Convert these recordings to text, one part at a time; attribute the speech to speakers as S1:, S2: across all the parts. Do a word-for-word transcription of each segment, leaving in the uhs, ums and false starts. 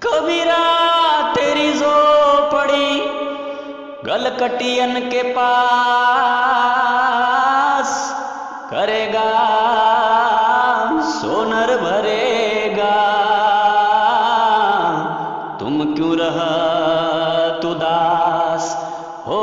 S1: कबीरा तेरी झोपड़ी गलकटियन के पास, करेगा सोनर भरेगा, तुम क्यों रहत उदास हो,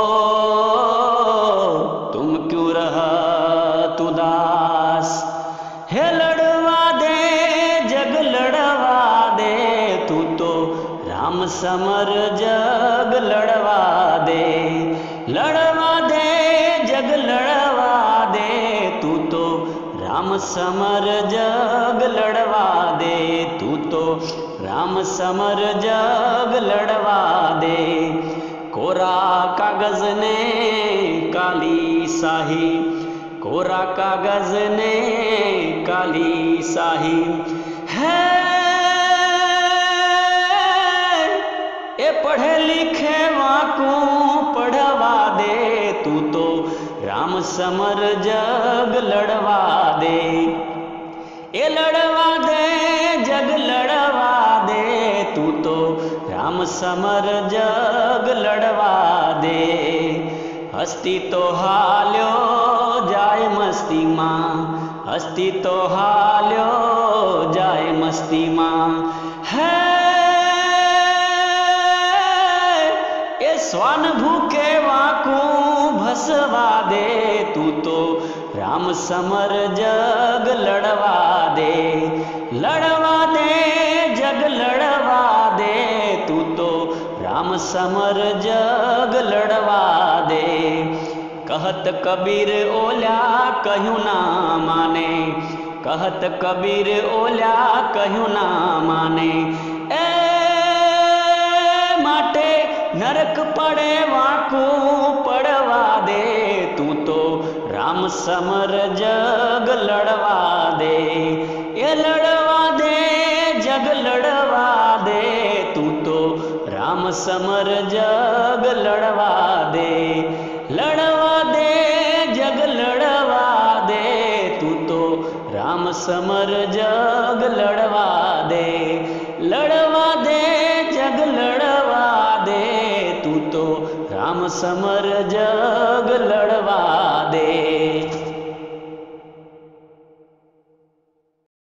S1: तुम क्यों रहत उदास। हे लड़वा दे जग लड़वा दे, तू तो राम समर जग लड़वा दे। लड़वा दे जग लड़वा दे, तू तो राम समर जग लड़वा दे, तू तो राम समर जग लड़वा दे। कोरा कागज ने काली साही, कोरा कागज ने काली साही है, ए पढ़े लिखे वाकू पढ़वा दे, तू तो राम समर जग लड़वा दे। ए लड़वा दे जग लड़वा दे, तू तो राम समर जग लड़वा दे। हस्ती तो हाल्यो जाए मस्ती माँ, हस्ती तो हाल्यो जाए मस्ती माँ है, ए स्वान भूखे वाकू भसवा दे, तू तो राम समर जग लड़वा दे। लड़वा दे जग लड़वा दे, तू तो राम समर जग लड़वा दे। कहत कबीर ओल्या कहूँ ना माने, कहत कबीर ओल्या कहूँ ना माने, ए माटे नरक पड़े वाकू पड़वा दे, तू तो राम समर जग लड़वा दे। ये लड़वा दे जग लड़वा दे, तू तो राम समर जग लड़वा दे। लड़वा दे जग लड़वा दे, तू तो राम समर जग लड़वा दे। लड़वा दे जग लड़वा दे, तू तो राम समर जग लड़वा दे।